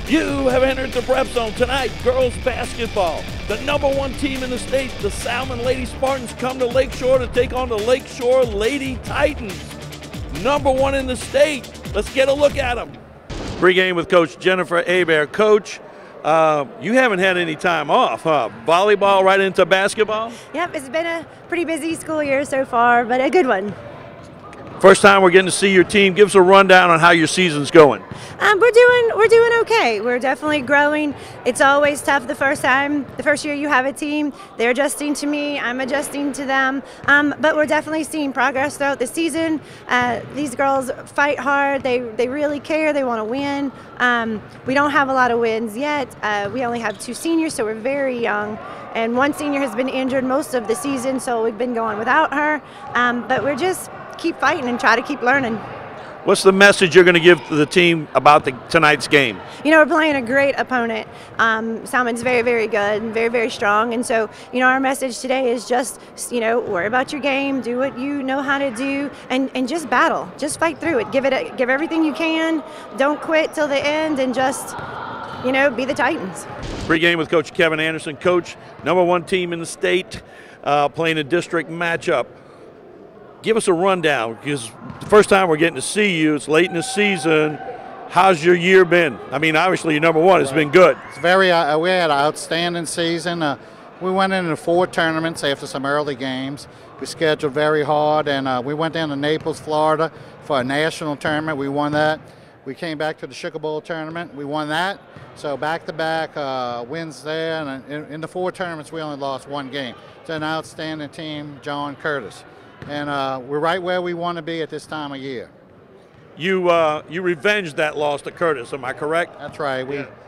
You have entered the prep zone tonight. Girls basketball. The #1 team in the state, the Salmon Lady Spartans, come to Lakeshore to take on the Lakeshore Lady Titans. #1 in the state. Let's get a look at them. Pre-game with Coach Jennifer Hebert. Coach, you haven't had any time off, huh? Volleyball right into basketball? Yep, it's been a pretty busy school year so far, but a good one. First time we're getting to see your team. Give us a rundown on how your season's going. We're doing okay. We're definitely growing. It's always tough the first year you have a team. They're adjusting to me. I'm adjusting to them. But we're definitely seeing progress throughout the season. These girls fight hard. They really care. They want to win. We don't have a lot of wins yet. We only have 2 seniors, so we're very young. And 1 senior has been injured most of the season, so we've been going without her. But we're just keep fighting and try to keep learning. What's the message you're going to give to the team about tonight's game? You know, we're playing a great opponent. Salmon's very, very good and very, very strong. And so, you know, our message today is just, you know, worry about your game, do what you know how to do, and just battle. Just fight through it. Give everything you can. Don't quit till the end, and just, you know, be the Titans. Pre-game with Coach Kevin Anderson. Coach, #1 team in the state, playing a district matchup. Give us a rundown, because the first time we're getting to see you, it's late in the season. How's your year been? I mean, obviously you're #1. It's been good. It's very. We had an outstanding season. We went into 4 tournaments after some early games. We scheduled very hard, and we went down to Naples, Florida, for a national tournament. We won that. We came back to the Sugar Bowl tournament. We won that. So back-to-back wins there. And in the 4 tournaments, we only lost 1 game. It's an outstanding team, John Curtis. And we're right where we want to be at this time of year. You revenged that loss to Curtis, am I correct? That's right.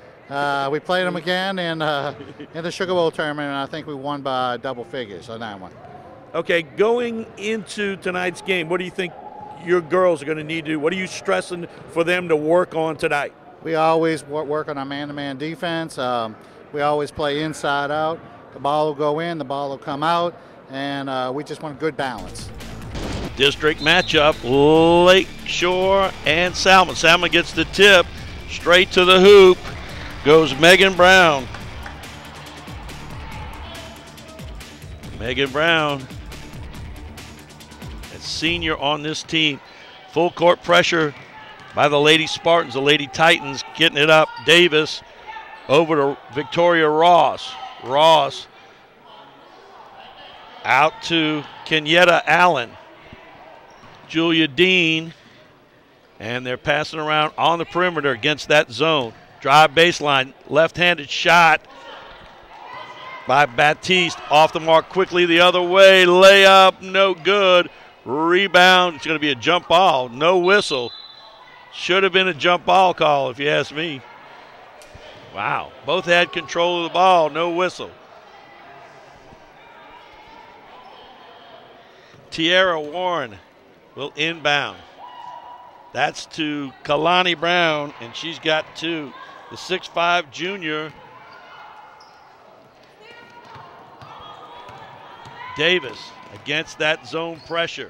We played them again in the Sugar Bowl tournament, and I think we won by double figures on that one. Okay, going into tonight's game, what do you think your girls are going to need to do? What are you stressing for them to work on tonight? We always work on our man-to-man defense. We always play inside out. The ball will go in, the ball will come out. And we just want a good balance. District matchup, Lakeshore and Salmon. Salmon gets the tip, straight to the hoop, goes Megan Brown. Megan Brown, a senior on this team. Full court pressure by the Lady Spartans, the Lady Titans getting it up. Davis over to Victoria Ross. Ross out to Kenyetta Allen. Julia Dean, and they're passing around on the perimeter against that zone. Drive baseline, left-handed shot by Baptiste. Off the mark quickly the other way. Layup, no good. Rebound, it's going to be a jump ball. No whistle. Should have been a jump ball call if you ask me. Wow, both had control of the ball, no whistle. Tierra Warren will inbound. That's to Kalani Brown, and she's got 2. The 6'5" junior. Davis against that zone pressure.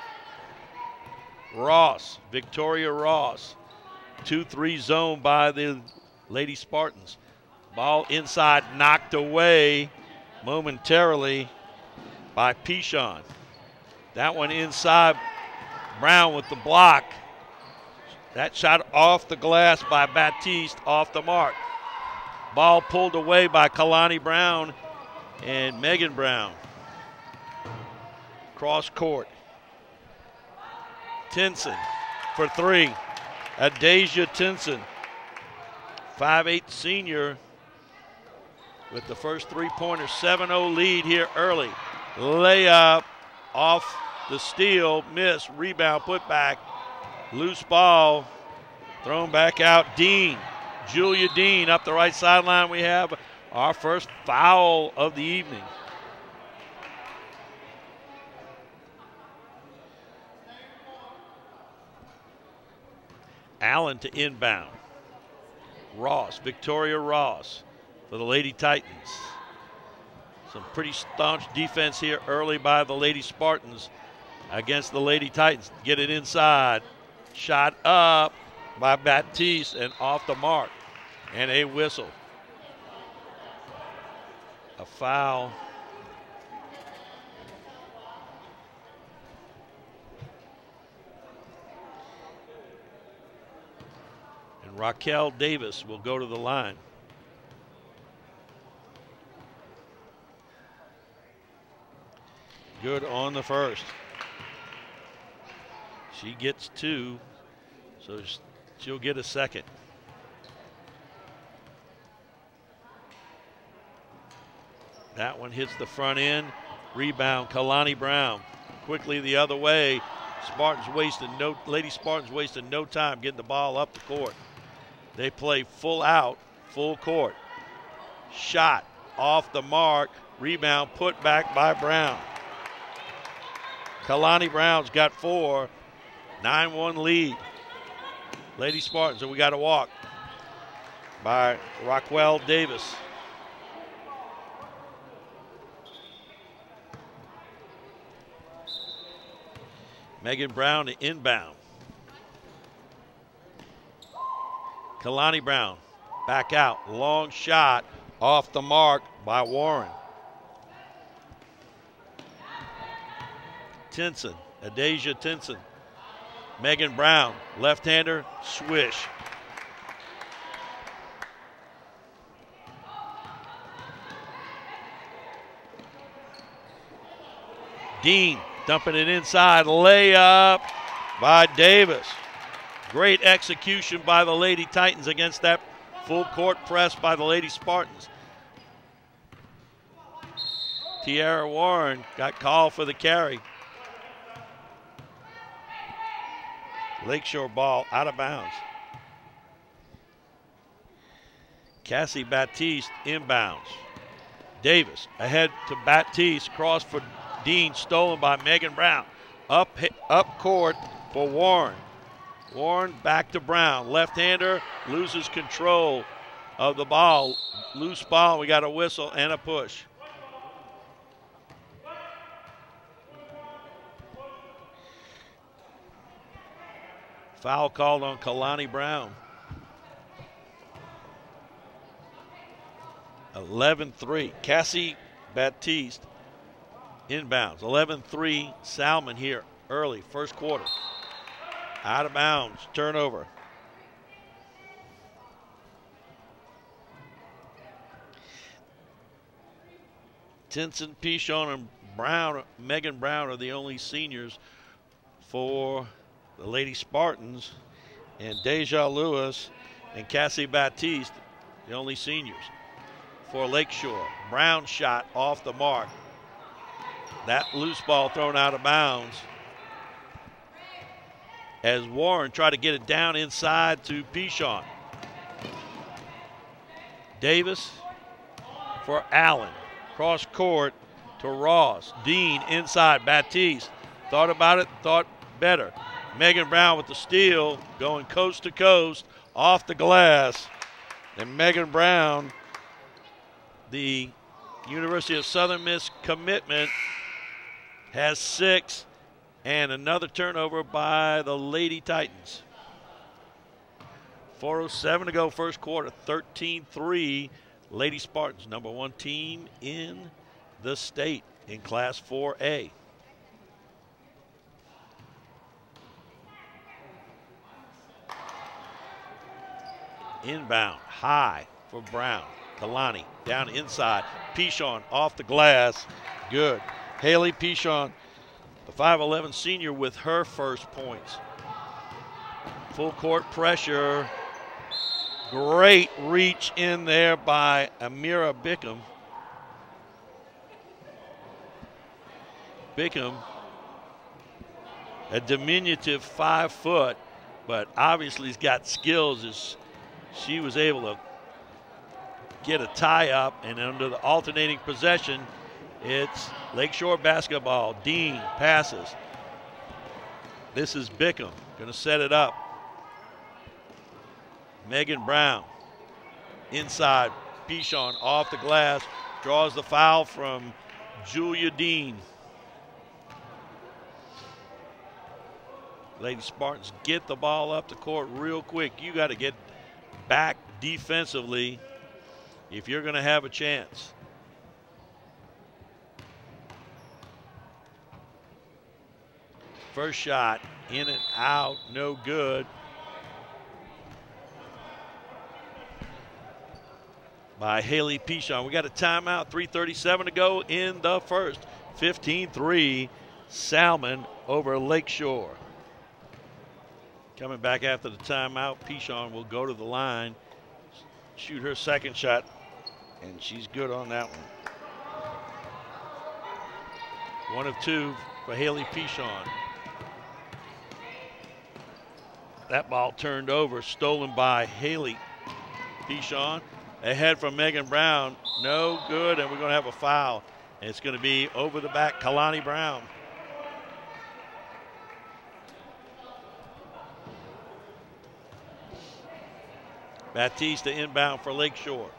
Ross, Victoria Ross. 2-3 zone by the Lady Spartans. Ball inside, knocked away momentarily by Pichon. That one inside, Brown with the block. That shot off the glass by Baptiste, off the mark. Ball pulled away by Kalani Brown and Megan Brown. Cross court. Tinson for 3. Adasia Tinson, 5'8" senior with the first 3-pointer. 7-0 lead here early. Layup off the steal, miss, rebound, put back, loose ball, thrown back out. Dean, Julia Dean up the right sideline. We have our first foul of the evening. Allen to inbound. Ross, Victoria Ross for the Lady Titans. Some pretty staunch defense here early by the Lady Spartans against the Lady Titans. Get it inside. Shot up by Baptiste and off the mark. And a whistle. A foul. And Raquel Davis will go to the line. Good on the first. She gets 2, so she'll get a second. That one hits the front end. Rebound, Kalani Brown. Quickly the other way. Lady Spartans wasted no time getting the ball up the court. They play full out, full court. Shot off the mark. Rebound put back by Brown. Kalani Brown's got 4. 9-1 lead. Lady Spartans, and we got a walk by Raquel Davis. Megan Brown to inbound. Kalani Brown back out. Long shot off the mark by Warren. Tinson, Adasia Tinson. Megan Brown, left-hander, swish. Dean dumping it inside, layup by Davis. Great execution by the Lady Titans against that full court press by the Lady Spartans. Tiara Warren got called for the carry. Lakeshore ball out of bounds. Cassie Baptiste inbounds. Davis ahead to Baptiste, cross for Dean, stolen by Megan Brown. Up court for Warren. Warren back to Brown. Left-hander loses control of the ball. Loose ball, we got a whistle and a push. Foul called on Kalani Brown. 11-3. Cassie Baptiste inbounds. 11-3 Salmon here early, first quarter. Out of bounds, turnover. Tinson, Pichon, and Brown, Megan Brown are the only seniors for the Lady Spartans, and Deja Lewis and Cassie Baptiste, the only seniors for Lakeshore. Brown shot off the mark. That loose ball thrown out of bounds as Warren tried to get it down inside to Pichon. Davis for Allen. Cross court to Ross. Dean inside. Baptiste thought about it, thought better. Megan Brown with the steal, going coast to coast, off the glass. And Megan Brown, the University of Southern Miss commitment, has 6, and another turnover by the Lady Titans. 4:07 to go first quarter, 13-3. Lady Spartans, number 1 team in the state in Class 4A. Inbound, high for Brown. Kalani down inside. Pichon off the glass. Good. Haley Pichon, the 5'11 senior, with her first points. Full court pressure. Great reach in there by Amira Bickham. Bickham, a diminutive 5 foot, but obviously he's got skills as she was able to get a tie up, and under the alternating possession, it's Lakeshore basketball. Dean passes. This is Bickham, going to set it up. Megan Brown inside. Pichon off the glass, draws the foul from Julia Dean. Lady Spartans get the ball up the court real quick. You got to get back defensively if you're going to have a chance. First shot, in and out, no good. By Haley Pichon. We got a timeout, 3:37 to go in the first. 15-3, Salmon over Lakeshore. Coming back after the timeout, Pichon will go to the line, shoot her second shot, and she's good on that one. 1 of 2 for Haley Pichon. That ball turned over, stolen by Haley Pichon. Ahead from Megan Brown, no good, and we're going to have a foul. And it's going to be over the back, Kalani Brown. Batista inbound for Lakeshore.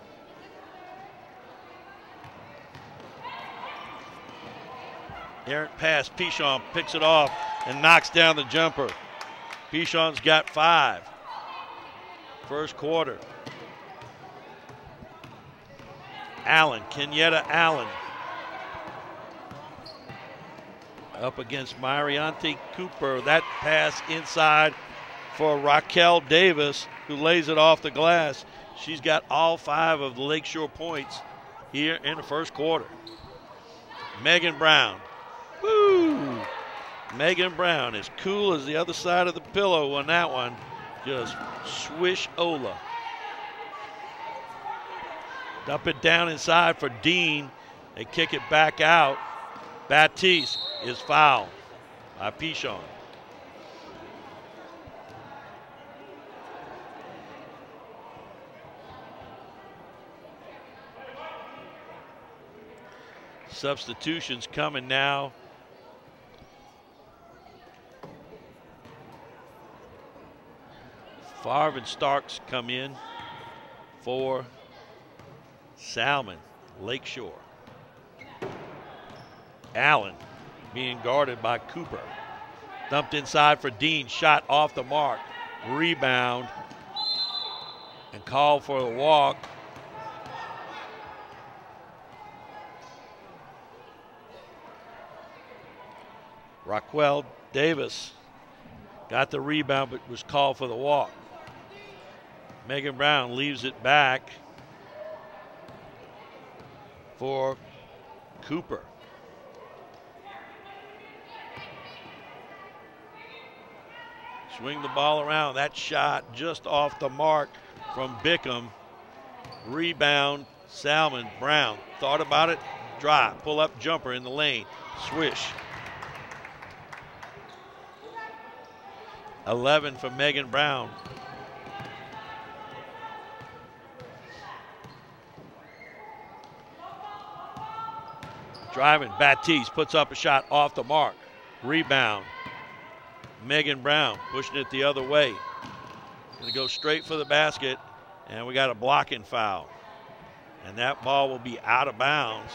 Errant pass, Pichon picks it off and knocks down the jumper. Pichon's got 5. First quarter. Allen, Kenyatta Allen. Up against Mariante Cooper. That pass inside for Raquel Davis, who lays it off the glass. She's got all 5 of the Lakeshore points here in the first quarter. Megan Brown. Woo! Megan Brown, as cool as the other side of the pillow on that one. Just swish Ola. Dump it down inside for Dean. They kick it back out. Batiste is fouled by Pichon. Substitutions coming now. Favre and Starks come in for Salmon, Lakeshore. Allen being guarded by Cooper. Dumped inside for Dean, shot off the mark. Rebound and call for the walk. Raquel Davis got the rebound but was called for the walk. Megan Brown leaves it back for Cooper. Swing the ball around. That shot just off the mark from Bickham. Rebound, Salmon. Brown thought about it. Drive, pull up jumper in the lane. Swish. 11 for Megan Brown. Driving, Batiste puts up a shot off the mark. Rebound. Megan Brown pushing it the other way. Going to go straight for the basket, and we got a blocking foul. And that ball will be out of bounds.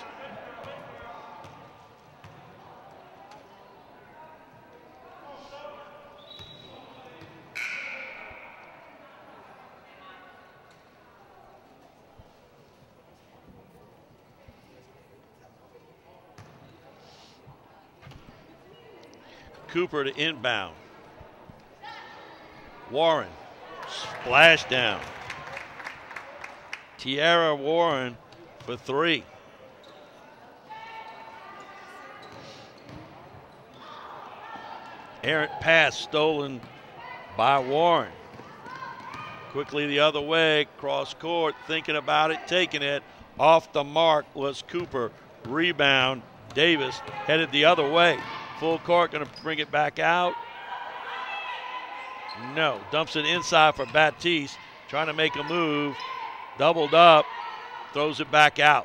Cooper to inbound. Warren, splash down. Tiara Warren for 3. Errant pass stolen by Warren. Quickly the other way, cross court, thinking about it, taking it. Off the mark was Cooper. Rebound, Davis headed the other way. Full court, going to bring it back out. No, dumps it inside for Batiste, trying to make a move. Doubled up, throws it back out.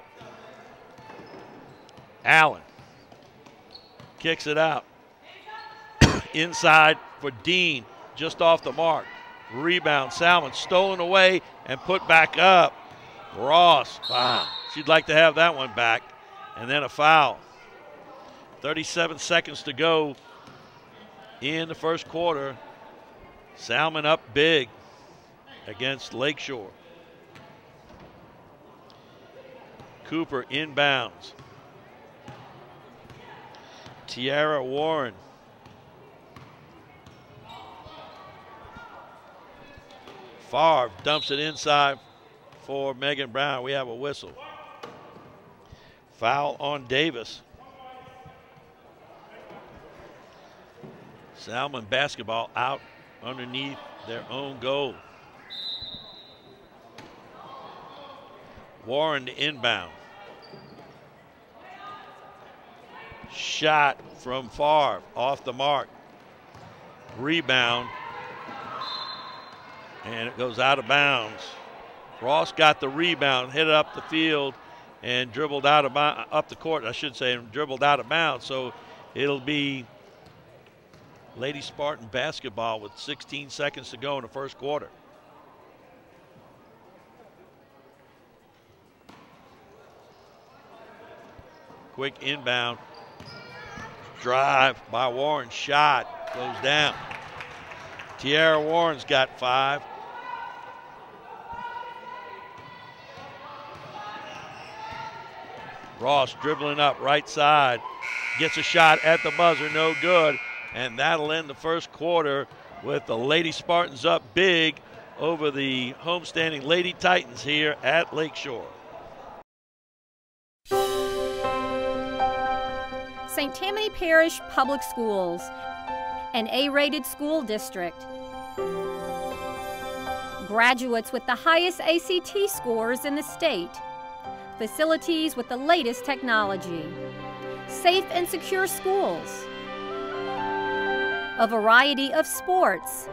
Allen kicks it out. Inside for Dean, just off the mark. Rebound, Salmon stolen away and put back up. Ross, wow, she'd like to have that one back. And then a foul. 37 seconds to go in the first quarter. Salmon up big. against Lakeshore. Cooper inbounds. Tiara Warren. Favre dumps it inside for Megan Brown. We have a whistle. Foul on Davis. Salmon basketball out underneath their own goal. Warren to inbound. Shot from Favre off the mark. Rebound. And it goes out of bounds. Ross got the rebound, hit it up the field, and dribbled out of up the court, I should say, and dribbled out of bounds. So it'll be Lady Spartan basketball with 16 seconds to go in the first quarter. Quick inbound. Drive by Warren. Shot goes down. Tiara Warren's got 5. Ross dribbling up right side. Gets a shot at the buzzer. No good. And that'll end the first quarter with the Lady Spartans up big over the homestanding Lady Titans here at Lakeshore. St. Tammany Parish Public Schools, an A-rated school district. Graduates with the highest ACT scores in the state. Facilities with the latest technology. Safe and secure schools. A variety of sports.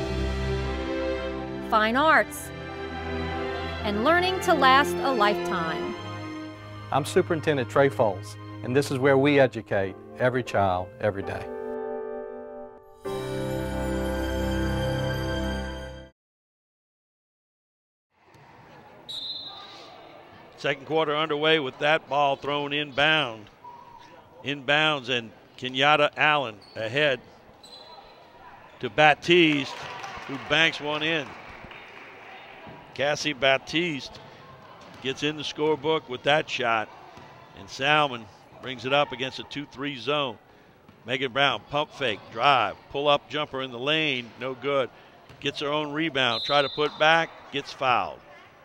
Fine arts. And learning to last a lifetime. I'm Superintendent Trey Foles, and this is where we educate every child, every day. Second quarter underway with that ball thrown inbounds, and Kenyatta Allen ahead to Baptiste, who banks one in. Cassie Baptiste gets in the scorebook with that shot, and Salmon brings it up against a 2-3 zone. Megan Brown, pump fake, drive, pull up jumper in the lane, no good. Gets her own rebound, try to put back, gets fouled.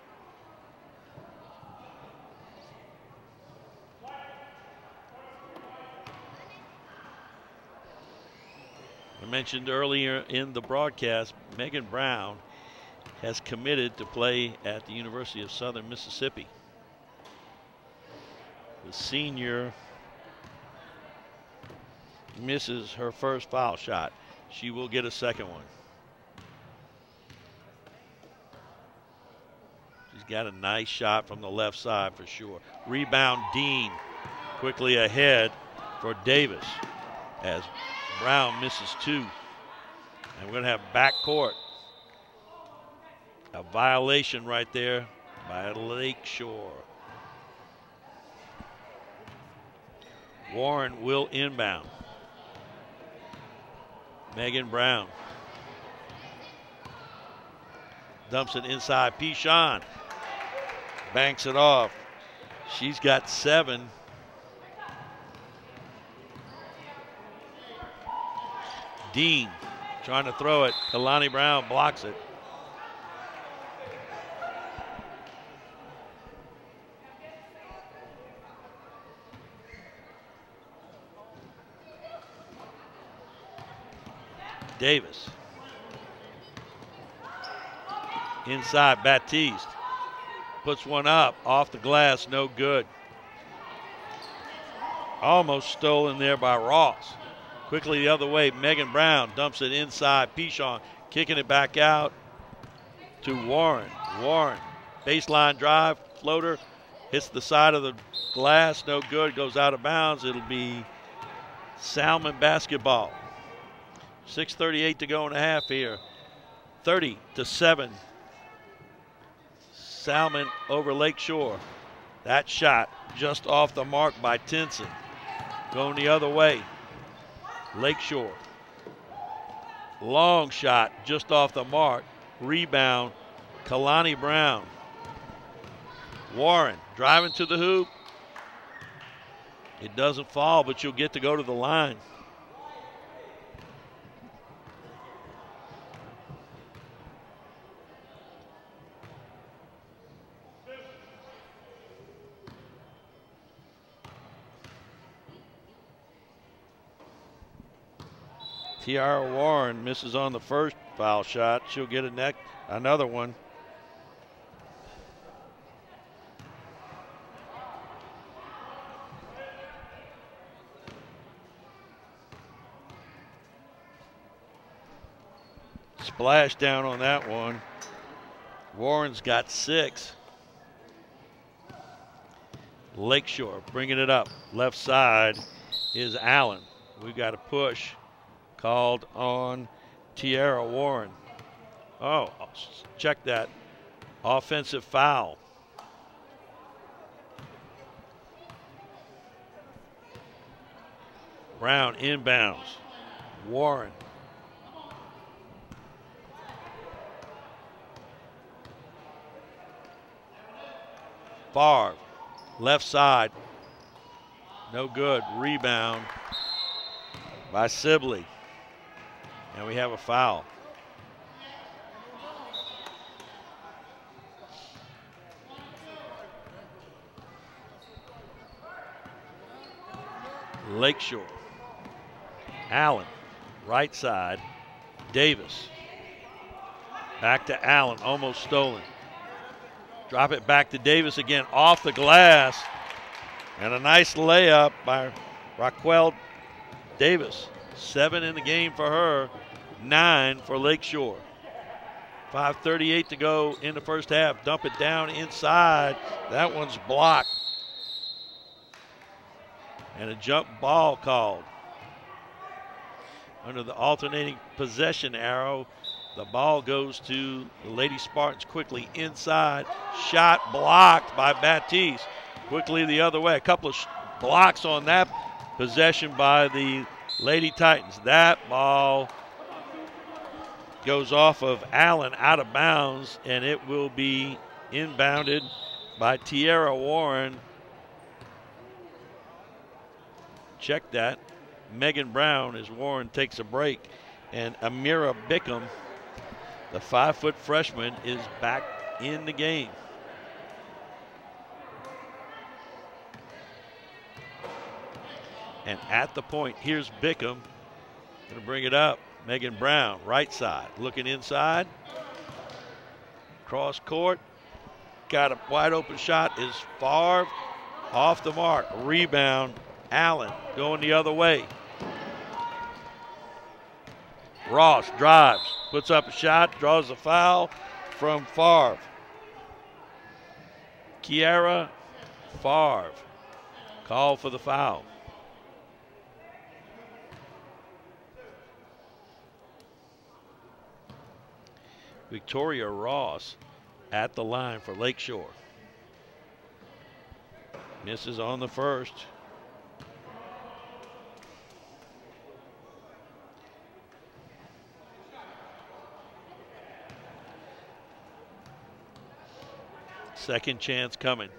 I mentioned earlier in the broadcast, Megan Brown has committed to play at the University of Southern Mississippi. The senior misses her first foul shot. She will get a second one. She's got a nice shot from the left side for sure. Rebound Dean quickly ahead for Davis as Brown misses 2. And we're going to have backcourt. A violation right there by Lakeshore. Warren will inbound. Megan Brown dumps it inside. Pichon banks it off. She's got 7. Dean trying to throw it. Kalani Brown blocks it. Davis. Inside, Baptiste. Puts one up, off the glass, no good. Almost stolen there by Ross. Quickly the other way, Megan Brown dumps it inside. Pichon kicking it back out to Warren. Warren, baseline drive, floater, hits the side of the glass, no good, goes out of bounds. It'll be Salmon basketball. 6:38 to go in a half here. 30-7. Salmon over Lakeshore. That shot just off the mark by Tinson. Going the other way. Lakeshore. Long shot just off the mark. Rebound Kalani Brown. Warren driving to the hoop. It doesn't fall, but you'll get to go to the line. Tiara Warren misses on the first foul shot. She'll get another one. Splash down on that one. Warren's got 6. Lakeshore bringing it up. Left side is Allen. We've got a push called on Tiara Warren. Oh, check that. Offensive foul. Brown inbounds. Warren. Favre, left side. No good. Rebound by Sibley. And we have a foul. Lakeshore. Allen, right side. Davis. Back to Allen, almost stolen. Drop it back to Davis again, off the glass. And a nice layup by Raquel Davis. 7 in the game for her, 9 for Lakeshore. 5:38 to go in the first half. Dump it down inside. That one's blocked. And a jump ball called. Under the alternating possession arrow, the ball goes to the Lady Spartans quickly inside. Shot blocked by Baptiste. Quickly the other way. A couple of blocks on that possession by the Lady Titans. That ball goes off of Allen out of bounds, and it will be inbounded by Tiara Warren. Check that. Megan Brown as Warren takes a break. And Amira Bickham, the 5-foot freshman, is back in the game. And at the point, here's Bickham. Going to bring it up. Megan Brown, right side, looking inside. Cross court. Got a wide open shot. Is Favre off the mark. Rebound. Allen going the other way. Ross drives, puts up a shot, draws a foul from Favre. Kiara Favre, call for the foul. Victoria Ross at the line for Lakeshore. Misses on the first. Second chance coming.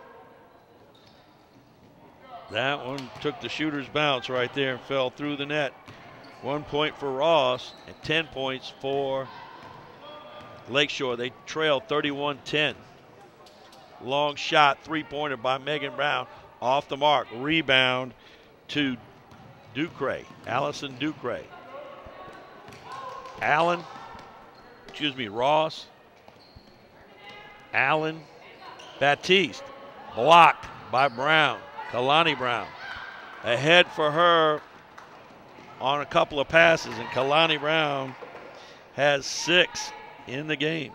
That one took the shooter's bounce right there and fell through the net. 1 point for Ross and 10 points for Lakeshore. They trail 31-10. Long shot, three-pointer by Megan Brown. Off the mark. Rebound to Ducre. Allison Ducre. Ross. Allen. Baptiste. Blocked by Brown. Kalani Brown. Ahead for her on a couple of passes, and Kalani Brown has 6 in the game.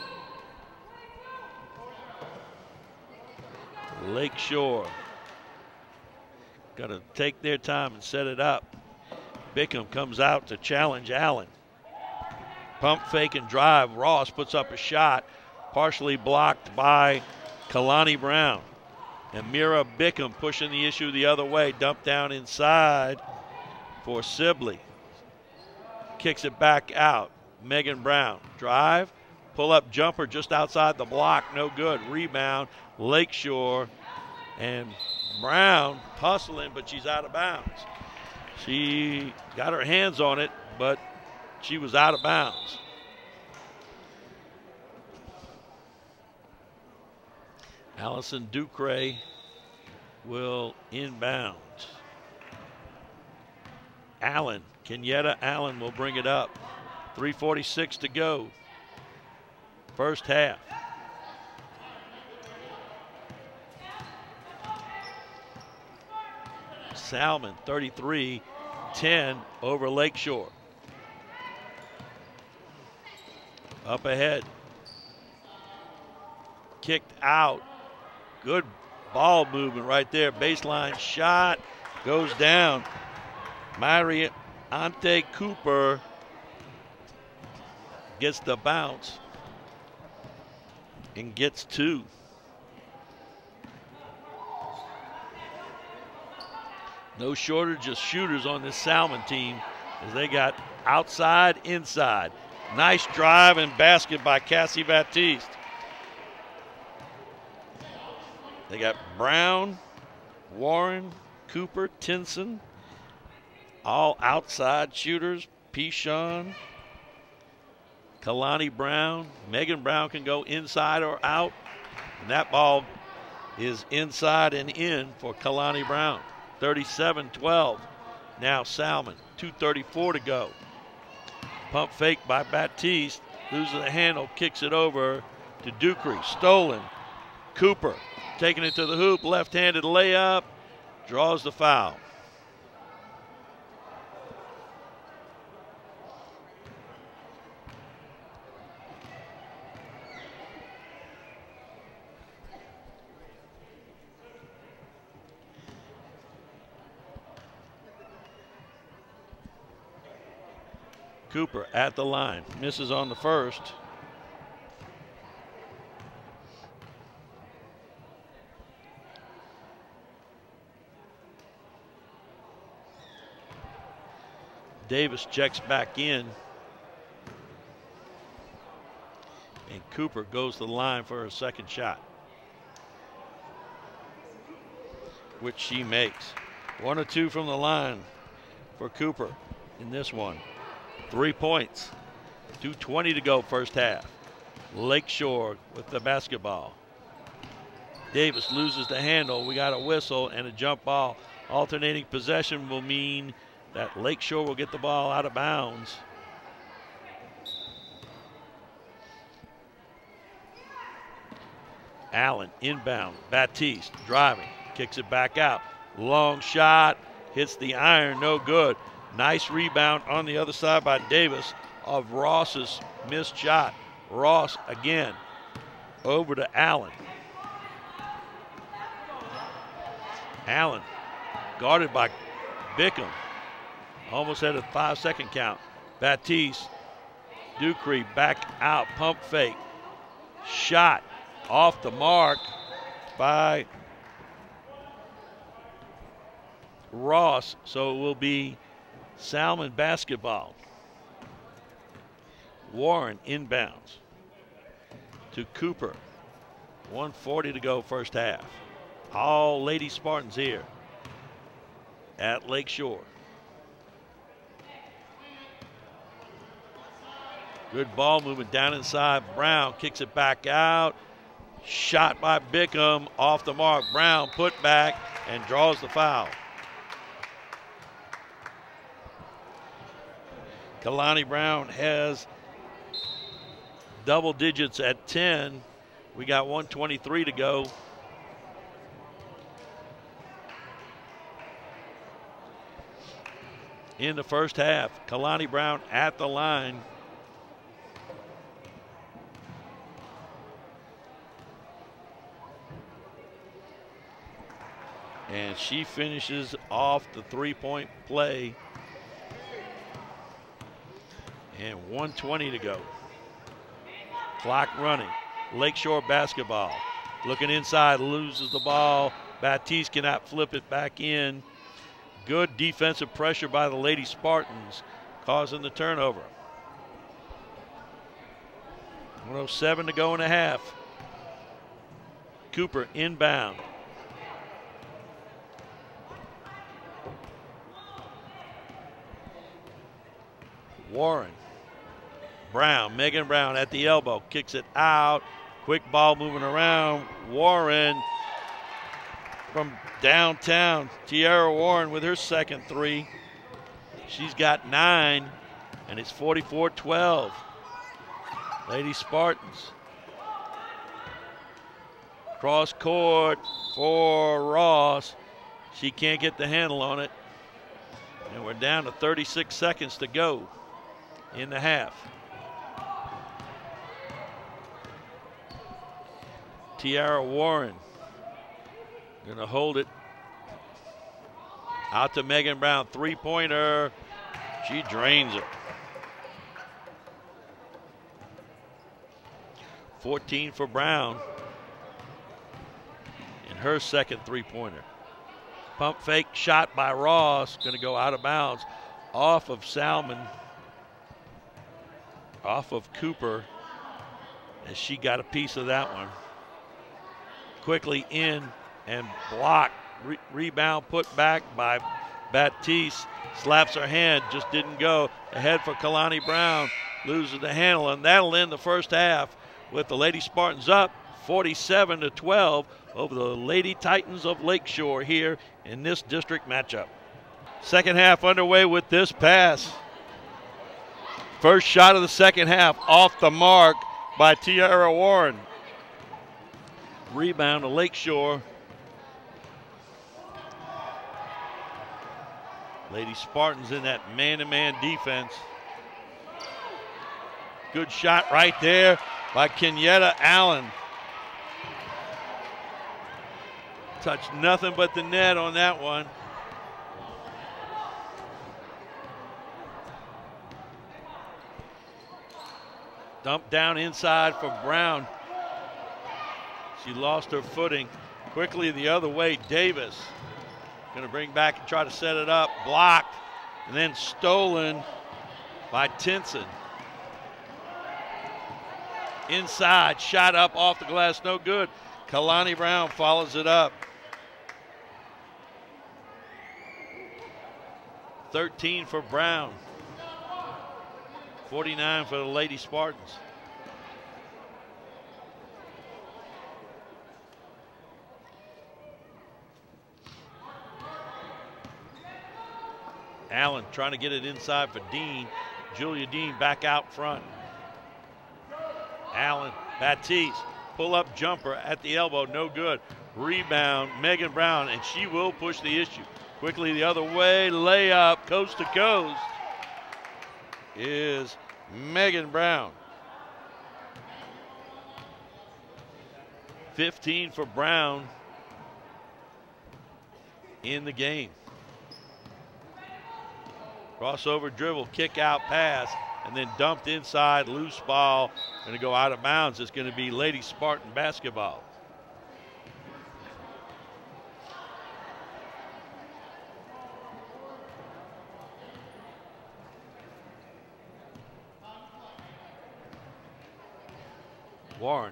Lakeshore got to take their time and set it up. Bickham comes out to challenge Allen. Pump fake and drive. Ross puts up a shot, partially blocked by Kalani Brown. And Mira Bickham pushing the issue the other way. Dump down inside for Sibley. Kicks it back out. Megan Brown. Drive. pull-up jumper just outside the block, no good. Rebound, Lakeshore, and Brown hustling, but she's out of bounds. She got her hands on it, but she was out of bounds. Allison Ducre will inbound. Allen, Kenyatta Allen will bring it up. 3:46 to go. First half. Salmon 33-10 over Lakeshore. Up ahead. Kicked out. Good ball movement right there. Baseline shot goes down. Mariante Cooper gets the bounce and gets two. No shortage of shooters on this Salmon team as they got outside, inside. Nice drive and basket by Cassie Baptiste. They got Brown, Warren, Cooper, Tinson, all outside shooters. Pichon, Kalani Brown. Megan Brown can go inside or out. And that ball is inside and in for Kalani Brown. 37-12. Now Salmon. 2:34 to go. Pump fake by Baptiste. Loses the handle, kicks it over to Ducre. Stolen. Cooper taking it to the hoop. Left-handed layup. Draws the foul. Cooper at the line, misses on the first. Davis checks back in. And Cooper goes to the line for her second shot, which she makes. 1 or 2 from the line for Cooper in this one. 3 points. 2:20 to go first half. Lakeshore with the basketball. Davis loses the handle. We got a whistle and a jump ball. Alternating possession will mean that Lakeshore will get the ball out of bounds. Allen inbound. Baptiste driving. Kicks it back out. Long shot. Hits the iron. No good. Nice rebound on the other side by Davis of Ross's missed shot. Ross again over to Allen. Allen guarded by Bickham. Almost had a 5-second count. Baptiste, Ducre back out, pump fake. Shot off the mark by Ross, so it will be Salmon basketball. Warren inbounds to Cooper. 1:40 to go first half. All Lady Spartans here at Lakeshore. Good ball movement down inside. Brown kicks it back out. Shot by Bickham off the mark. Brown put back and draws the foul. Kalani Brown has double digits at 10. We got 1:23 to go. In the first half, Kalani Brown at the line. And she finishes off the three-point play. And 1:20 to go. Clock running. Lakeshore basketball. Looking inside, loses the ball. Baptiste cannot flip it back in. Good defensive pressure by the Lady Spartans, causing the turnover. 1:07 to go in a half. Cooper inbound. Warren. Brown, Megan Brown at the elbow, kicks it out. Quick ball moving around. Warren from downtown. Tiara Warren with her second three. She's got 9, and it's 44-12. Lady Spartans. Cross court for Ross. She can't get the handle on it. And we're down to 36 seconds to go in the half. Tiara Warren going to hold it out to Megan Brown. Three-pointer. She drains it. 14 for Brown in her second three-pointer. Pump fake shot by Ross. Going to go out of bounds off of Salmon. Off of Cooper. As she got a piece of that one. Quickly in and blocked. Rebound put back by Baptiste. Slaps her hand, just didn't go. Ahead for Kalani Brown. Loses the handle, and that'll end the first half with the Lady Spartans up 47-12 over the Lady Titans of Lakeshore here in this district matchup. Second half underway with this pass. First shot of the second half off the mark by Tiara Warren. Rebound to Lakeshore. Lady Spartans in that man-to-man defense. Good shot right there by Kenyatta Allen. Touched nothing but the net on that one. Dump down inside for Brown. She lost her footing. Quickly the other way, Davis. Going to bring back and try to set it up. Blocked and then stolen by Tinson. Inside, shot up off the glass, no good. Kalani Brown follows it up. 13 for Brown. 49 for the Lady Spartans. Allen trying to get it inside for Dean. Julia Dean back out front. Allen, Baptiste, pull-up jumper at the elbow, no good. Rebound, Megan Brown, and she will push the issue. Quickly the other way, layup, coast to coast, is Megan Brown. 15 for Brown in the game. Crossover dribble, kick out pass, and then dumped inside, loose ball, going to go out of bounds. It's going to be Lady Spartan basketball. Warren.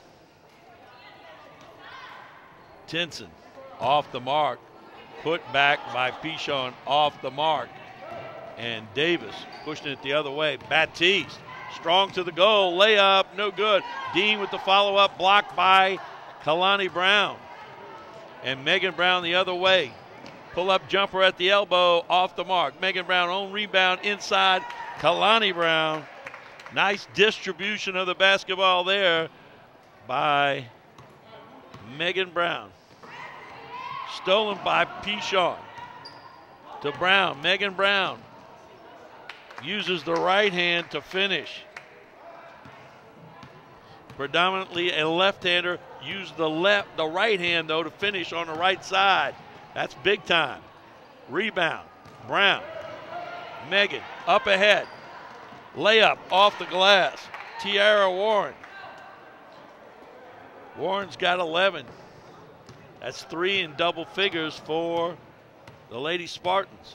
Tinson off the mark. Put back by Pichon off the mark. And Davis pushing it the other way. Baptiste strong to the goal. Layup, no good. Dean with the follow-up, blocked by Kalani Brown. And Megan Brown the other way. Pull-up jumper at the elbow, off the mark. Megan Brown on rebound inside. Kalani Brown. Nice distribution of the basketball there by Megan Brown. Stolen by Pichon to Brown. Megan Brown uses the right hand to finish. Predominantly a left-hander, used the right hand though to finish on the right side. That's big time. Rebound, Brown. Megan up ahead. Layup off the glass. Tiara Warren. Warren's got 11. That's 3 in double figures for the Lady Spartans.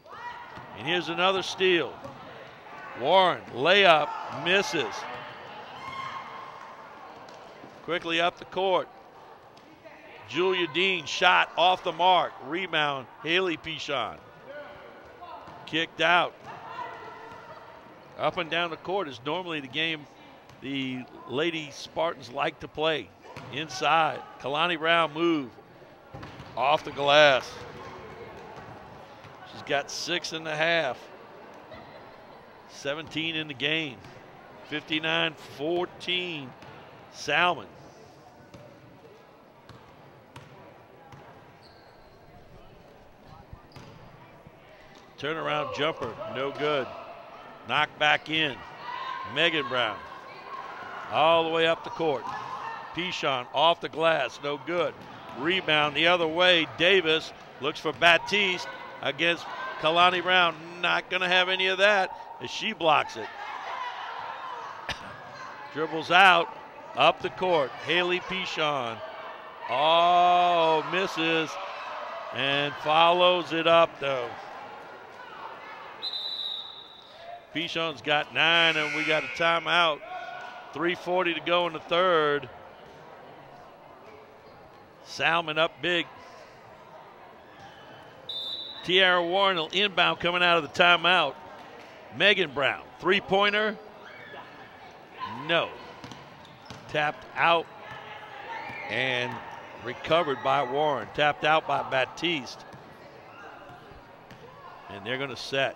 And here's another steal. Warren, layup, misses. Quickly up the court. Julia Dean shot off the mark. Rebound, Haley Pichon. Kicked out. Up and down the court is normally the game the Lady Spartans like to play. Inside, Kalani Brown move. Off the glass. She's got 6.5. 17 in the game. 59-14, Salmon. Turnaround jumper, no good. Knocked back in. Megan Brown all the way up the court. Pichon off the glass, no good. Rebound the other way. Davis looks for Baptiste against Kalani Brown. Not going to have any of that as she blocks it. Dribbles out, up the court. Haley Pichon. Oh, misses and follows it up though. Pichon's got 9 and we got a timeout. 3:40 to go in the third. Salmon up big. Tiara Warren will inbound coming out of the timeout. Megan Brown, three-pointer. No. Tapped out and recovered by Warren. Tapped out by Baptiste. And they're going to set.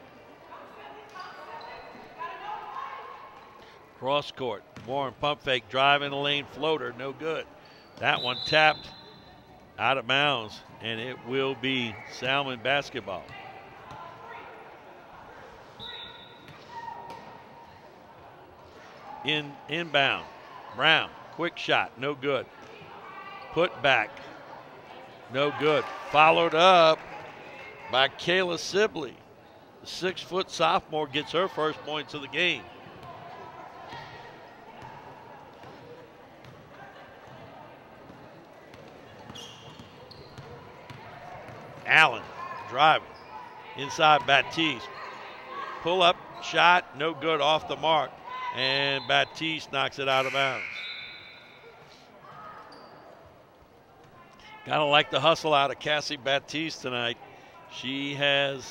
Cross court. Warren pump fake, drive in the lane, floater, no good. That one tapped out of bounds, and it will be Salmon basketball. Inbound. Brown, quick shot, no good. Put back, no good. Followed up by Kayla Sibley. The 6-foot sophomore gets her first points of the game. Allen driving inside Baptiste. Pull up shot, no good, off the mark. And Baptiste knocks it out of bounds. Gotta like the hustle out of Cassie Baptiste tonight. She has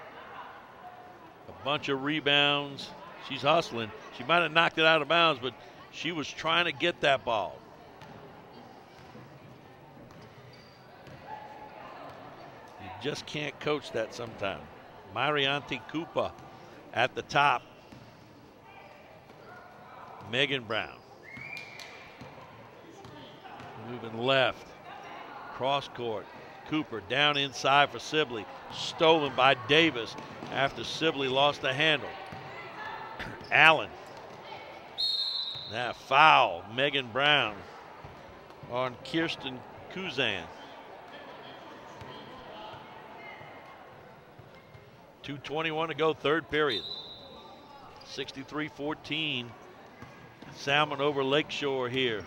a bunch of rebounds. She's hustling. She might have knocked it out of bounds, but she was trying to get that ball. You just can't coach that sometimes. Marianti Koopa at the top. Megan Brown. Moving left. Cross court. Cooper down inside for Sibley. Stolen by Davis after Sibley lost the handle. Allen. That foul. Megan Brown on Kirsten Kuzan. 2:21 to go, third period. 63-14. Salmon over Lakeshore here.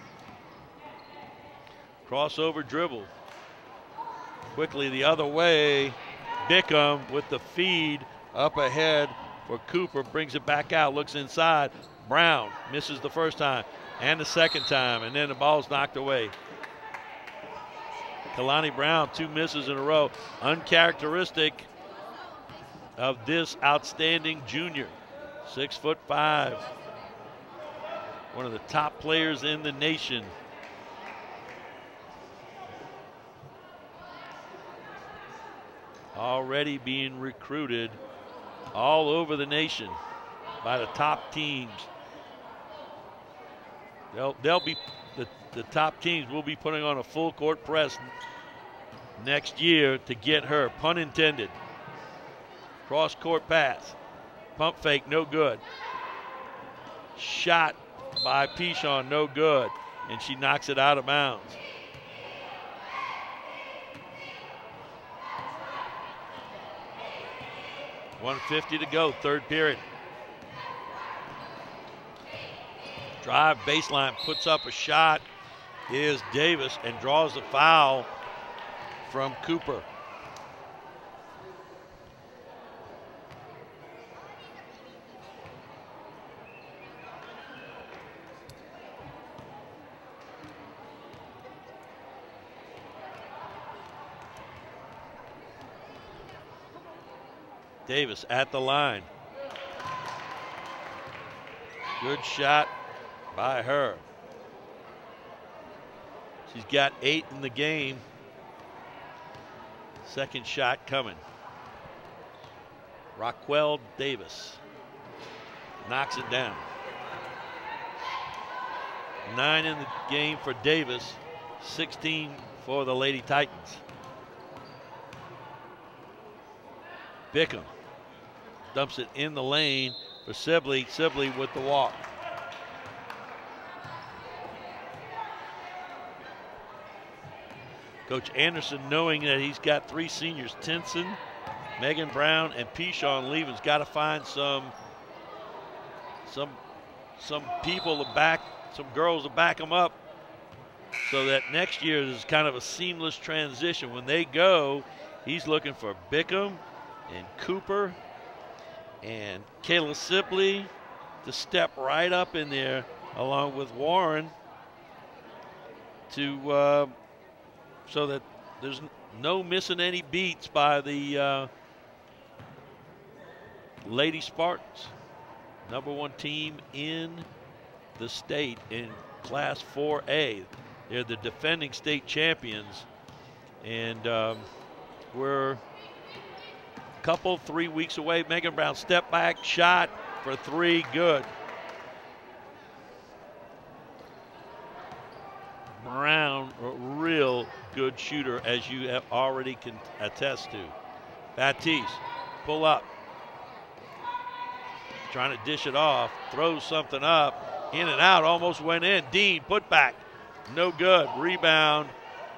Crossover dribble. Quickly the other way. Bickham with the feed up ahead for Cooper. Brings it back out, looks inside. Brown misses the first time and the second time, and then the ball's knocked away. Kalani Brown, 2 misses in a row. Uncharacteristic of this outstanding junior. 6'5". One of the top players in the nation. Already being recruited all over the nation by the top teams. They'll be the top teams will be putting on a full court press next year to get her, pun intended. Cross court pass. Pump fake, no good. Shot by Pichon, no good. And she knocks it out of bounds. .150 to go, third period. Drive baseline, puts up a shot, is Davis, and draws the foul from Cooper. Davis at the line. Good shot by her. She's got 8 in the game. Second shot coming. Raquel Davis knocks it down. 9 in the game for Davis, 16 for the Lady Titans. Bickham dumps it in the lane for Sibley. Sibley with the walk. Coach Anderson, knowing that he's got 3 seniors, Tinson, Megan Brown, and Pishon Leavens, got to find some people to back, some girls to back them up, so that next year is kind of a seamless transition. When they go, he's looking for Bickham and Cooper and Kayla Sibley to step right up in there along with Warren to so that there's no missing any beats by the Lady Spartans. #1 team in the state in Class 4A. They're the defending state champions, and we're a couple, 3 weeks away. Megan Brown, step back shot for 3, good. Brown, a real good shooter, as you have already can attest to. Baptiste, pull up. Trying to dish it off, throws something up, in and out, almost went in. Dean, put back, no good. Rebound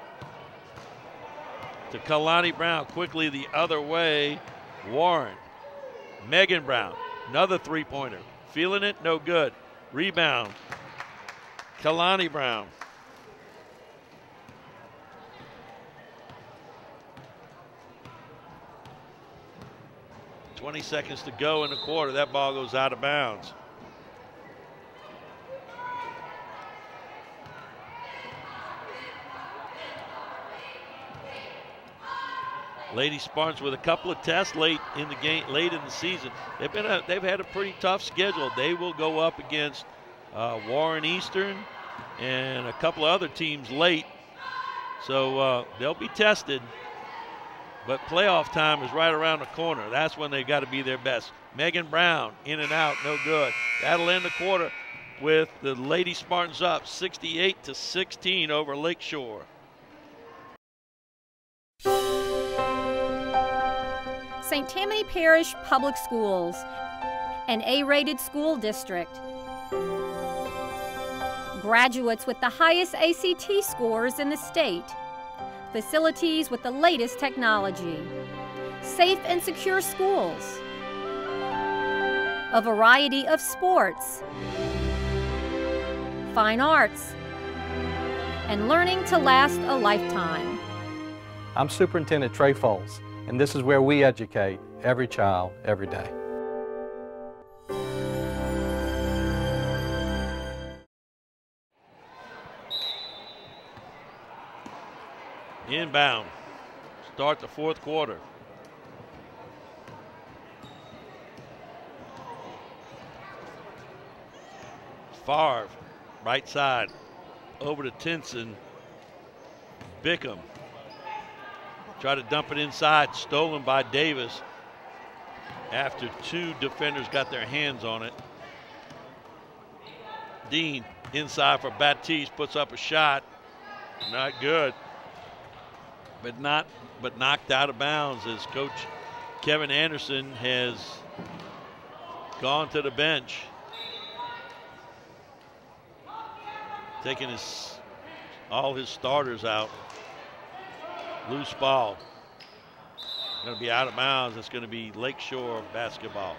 to Kalani Brown, quickly the other way. Warren, Megan Brown, another 3-pointer, feeling it, no good. Rebound, Kalani Brown. .20 seconds to go in the quarter. That ball goes out of bounds. Lady Spartans with a couple of tests late in the game, late in the season. They've had a pretty tough schedule. They will go up against Warren Eastern and a couple of other teams late, so they'll be tested. But playoff time is right around the corner. That's when they've got to be their best. Megan Brown, in and out, no good. That'll end the quarter with the Lady Spartans up 68-16 over Lakeshore. St. Tammany Parish Public Schools, an A-rated school district. Graduates with the highest ACT scores in the state. Facilities with the latest technology. Safe and secure schools. A variety of sports. Fine arts. And learning to last a lifetime. I'm Superintendent Trey Foles, and this is where we educate every child, every day. Inbound. Start the fourth quarter. Favre, right side, over to Tinson. Bickham. Try to dump it inside, stolen by Davis after 2 defenders got their hands on it. Dean inside for Baptiste, puts up a shot. Not good. But knocked out of bounds as Coach Kevin Anderson has gone to the bench, taking all his starters out. Loose ball. Going to be out of bounds. It's going to be Lakeshore basketball.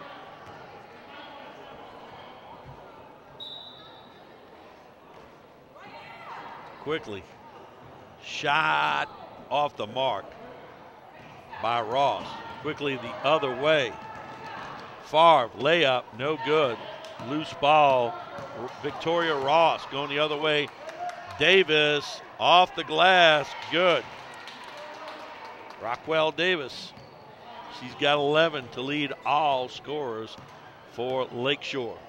Quickly. Shot off the mark by Ross. Quickly the other way. Favre, layup, no good. Loose ball. Victoria Ross going the other way. Davis off the glass, good. Raquel Davis She's got 11 to lead all scorers for Lakeshore.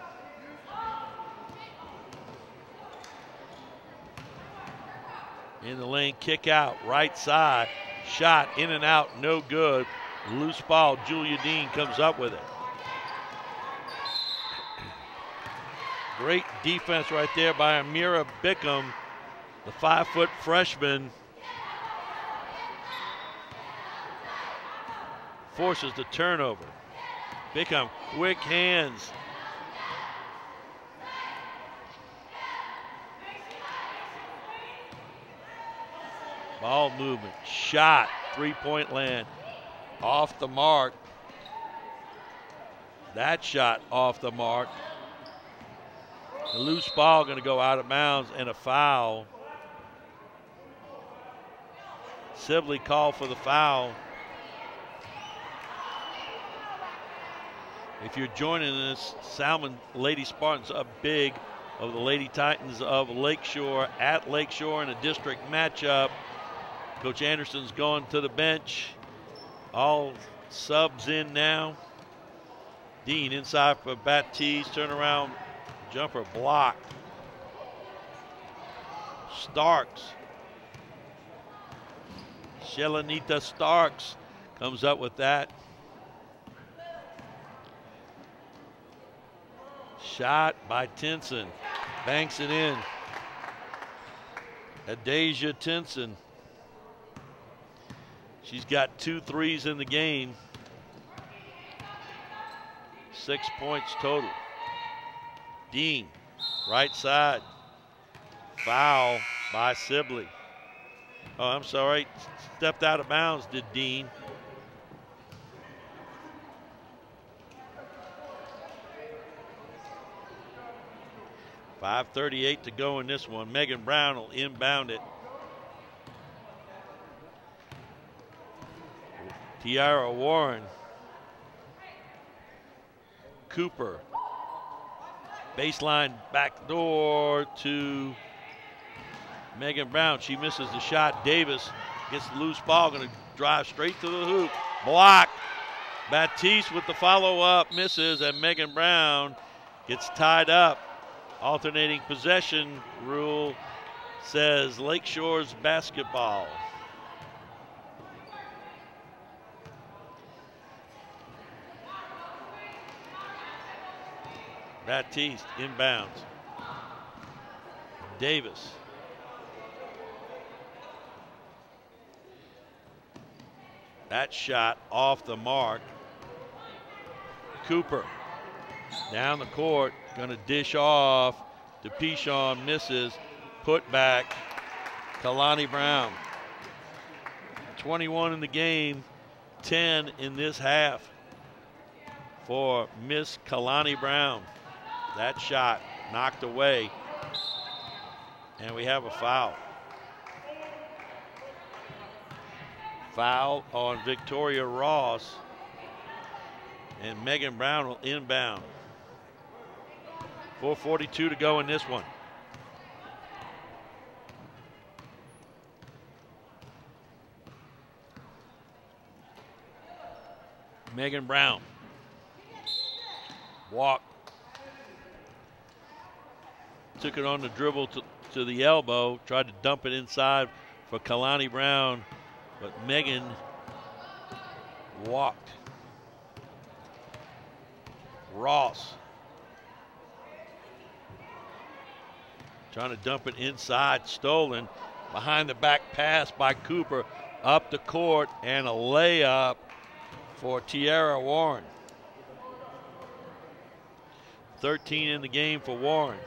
In the lane, kick out, right side, shot in and out, no good. Loose ball, Julia Dean comes up with it. Great defense right there by Amira Bickham, the 5-foot freshman. Forces the turnover. Bickham, quick hands. Ball movement, shot, three-point land, off the mark. That shot off the mark. A loose ball going to go out of bounds and a foul. Sibley called for the foul. If you're joining us, Salmon Lady Spartans up big over the Lady Titans of Lakeshore at Lakeshore in a district matchup. Coach Anderson's going to the bench. All subs in now. Dean inside for Baptiste, turnaround jumper blocked. Starks. Shelanita Starks comes up with that. Shot by Tinson. Banks it in. Adasia Tinson. She's got 2 threes in the game. 6 points total. Dean, right side. Foul by Sibley. Oh, I'm sorry. Stepped out of bounds, did Dean. .538 to go in this one. Megan Brown will inbound it. Tiara Warren. Cooper. Baseline backdoor to Megan Brown. She misses the shot. Davis gets the loose ball, going to drive straight to the hoop. Blocked. Baptiste with the follow-up, misses, and Megan Brown gets tied up. Alternating possession rule says Lakeshore's basketball. Baptiste inbounds. Davis. That shot off the mark. Cooper down the court, going to dish off to Pichon, misses. Put back, Kalani Brown. 21 in the game, 10 in this half for Miss Kalani Brown. That shot knocked away, and we have a foul. Foul on Victoria Ross, and Megan Brown will inbound. 4:42 to go in this one. Megan Brown. Walk. Took it on the dribble to the elbow, tried to dump it inside for Kalani Brown, but Megan walked. Ross trying to dump it inside, stolen. Behind the back pass by Cooper, up the court, and a layup for Tiara Warren. 13 in the game for Warren.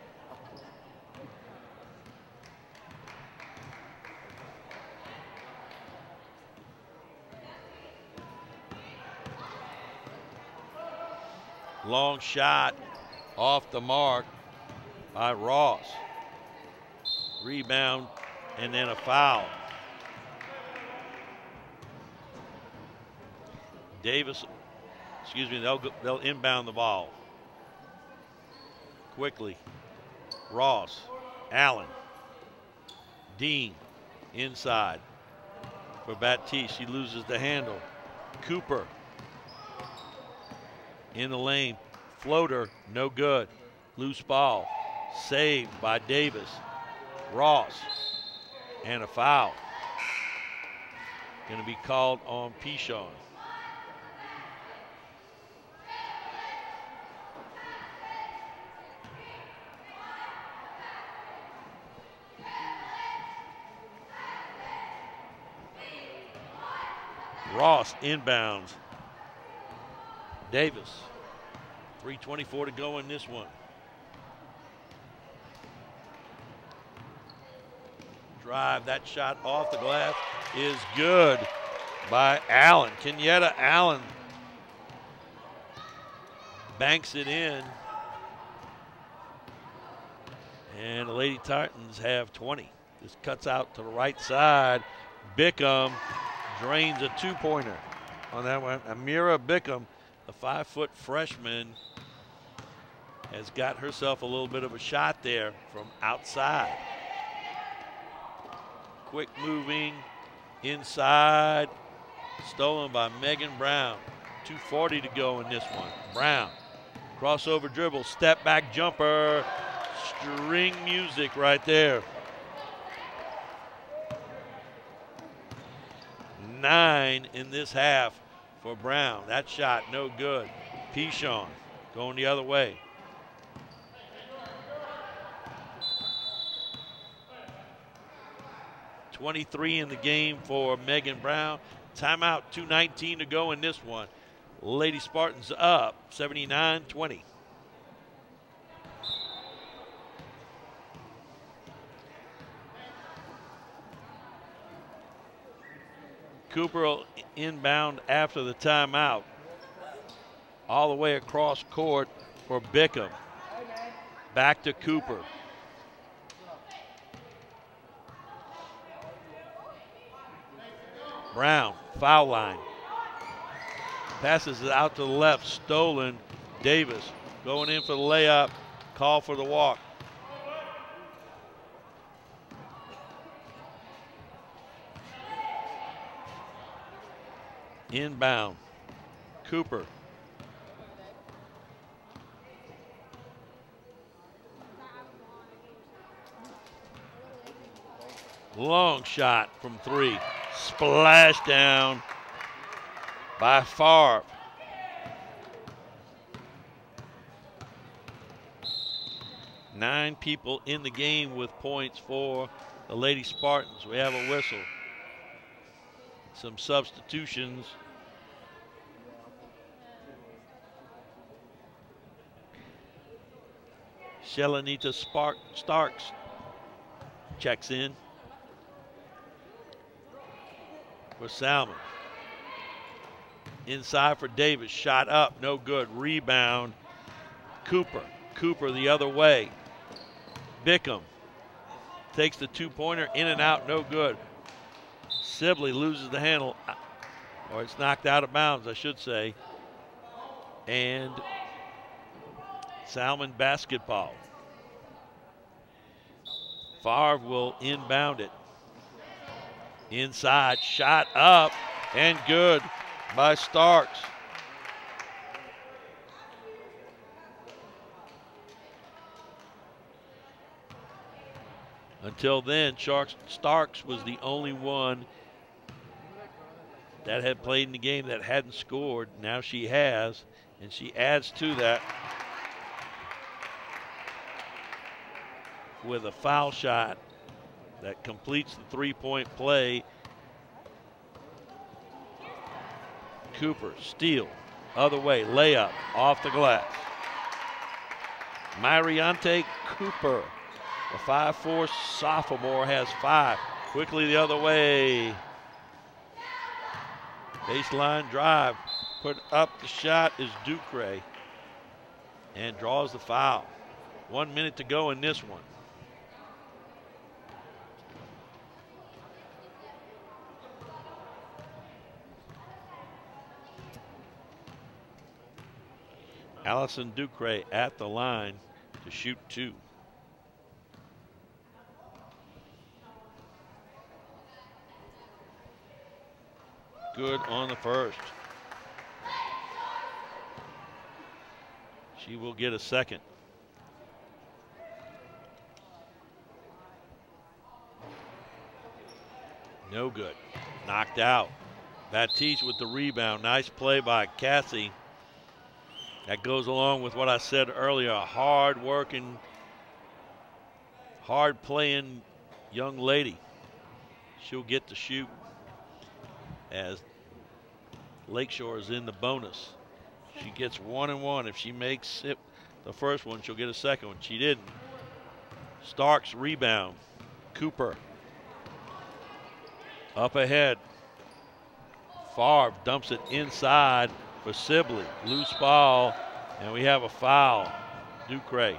Long shot off the mark by Ross. Rebound and then a foul. Davis, they'll inbound the ball. Quickly. Ross, Allen, Dean inside for Baptiste. She loses the handle. Cooper in the lane. Floater, no good. Loose ball, saved by Davis. Ross, and a foul. Going to be called on Pichon. Ross inbounds. Davis. 3:24 to go in this one. Drive, that shot off the glass is good by Allen. Kenyatta Allen banks it in. And the Lady Titans have 20. This cuts out to the right side. Bickham drains a two-pointer on that one. Amira Bickham, the 5-foot freshman, has got herself a little bit of a shot there from outside. Quick moving inside, stolen by Megan Brown. 2:40 to go in this one. Brown, crossover dribble, step back jumper, string music right there. 9 in this half for Brown. That shot no good. Pichon going the other way. .23 in the game for Megan Brown. Timeout, 2:19 to go in this one. Lady Spartans up 79-20. Cooper will inbound after the timeout. All the way across court for Bickham. Back to Cooper. Brown, foul line. Passes it out to the left, stolen. Davis going in for the layup, call for the walk. Inbound, Cooper. Long shot from 3. Splash down by Favre. Nine people in the game with points for the Lady Spartans. We have a whistle. Some substitutions. Shelanita Starks checks in for Salmon. Inside for Davis, shot up, no good. Rebound, Cooper. Cooper the other way. Bickham takes the two-pointer, in and out, no good. Sibley loses the handle, or it's knocked out of bounds, I should say. And Salmon basketball. Favre will inbound it. Inside, shot up, and good by Starks. Until then, Starks was the only one that had played in the game that hadn't scored. Now she has, and she adds to that with a foul shot that completes the three-point play. Cooper, steal, other way, layup, off the glass. Mariante Cooper, the 5'4" sophomore, has 5. Quickly the other way. Baseline drive, put up the shot is Ducre, and draws the foul. 1 minute to go in this one. Allison Ducre at the line to shoot 2. Good on the first. She will get a second. No good. Knocked out. Batiste with the rebound. Nice play by Cassie. That goes along with what I said earlier. A hard-working, hard-playing young lady. She'll get to shoot as Lakeshore is in the bonus. She gets 1 and 1. If she makes it the first one, she'll get a second one. She didn't. Starks rebound. Cooper up ahead. Favre dumps it inside for Sibley. Loose ball, and we have a foul. Ducre.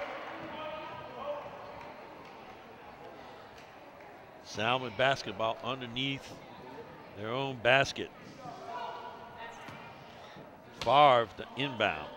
Salmon basketball underneath their own basket. Favre to inbound.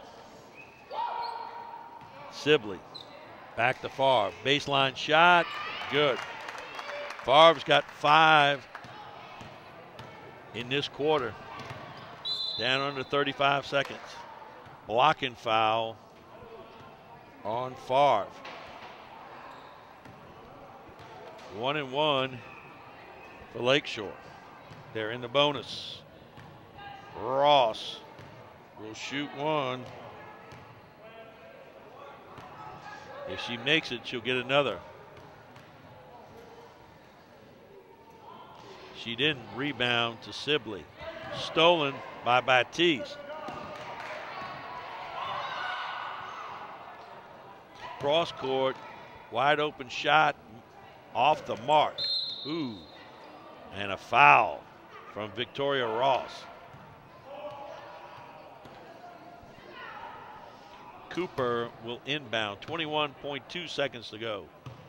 Sibley back to Favre. Baseline shot, good. Favre's got 5 in this quarter. Down under 35 seconds. Blocking foul on Favre. 1 and 1 for Lakeshore. They're in the bonus. Ross will shoot one. If she makes it, she'll get another. She didn't. Rebound to Sibley. Stolen by Batiste. Cross court, wide open shot off the mark. Ooh, and a foul from Victoria Ross. Cooper will inbound. 21.2 seconds to go.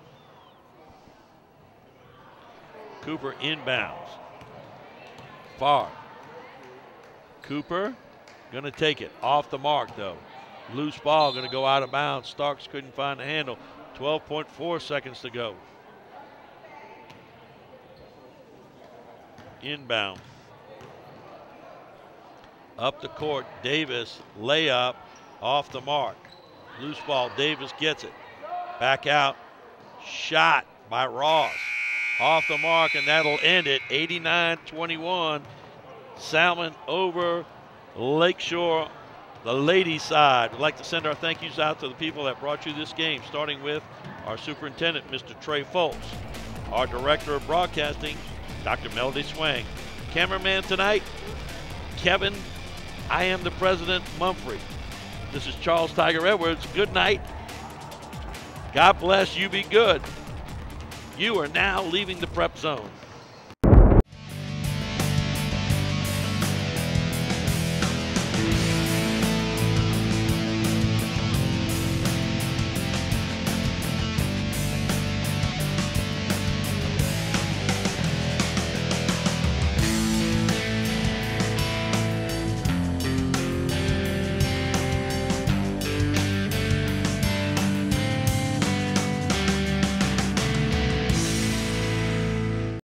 Cooper inbounds. Favre. Cooper going to take it. Off the mark, though. Loose ball going to go out of bounds. Starks couldn't find the handle. 12.4 seconds to go. Inbound. Up the court. Davis, layup, off the mark. Loose ball. Davis gets it. Back out. Shot by Ross. Off the mark, and that'll end it. 89-21. Salmon over Lakeshore, the ladies' side. We'd like to send our thank yous out to the people that brought you this game, starting with our superintendent, Mr. Trey Foltz, our director of broadcasting, Dr. Melody Swang. Cameraman tonight, Kevin, I am the president, Mumphrey. This is Charles Tiger Edwards. Good night. God bless you. Be good. You are now leaving the prep zone.